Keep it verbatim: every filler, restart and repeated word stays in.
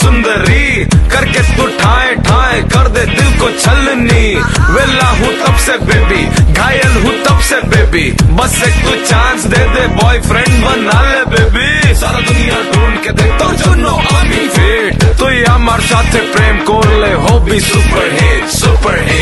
सुंदरी, करके तू ठाए ठाए कर दे दिल को छलनी। वेला हूँ तब से बेबी, घायल हूँ तब से बेबी, बस एक तू चांस दे दे, बॉयफ्रेंड बना ले बेबी। सारा दुनिया ढूंढ के देख तो जुनो आमी फिट, तू আমার সাথে প্রেম করলে হবি সুপার হিট, সুপার হিট।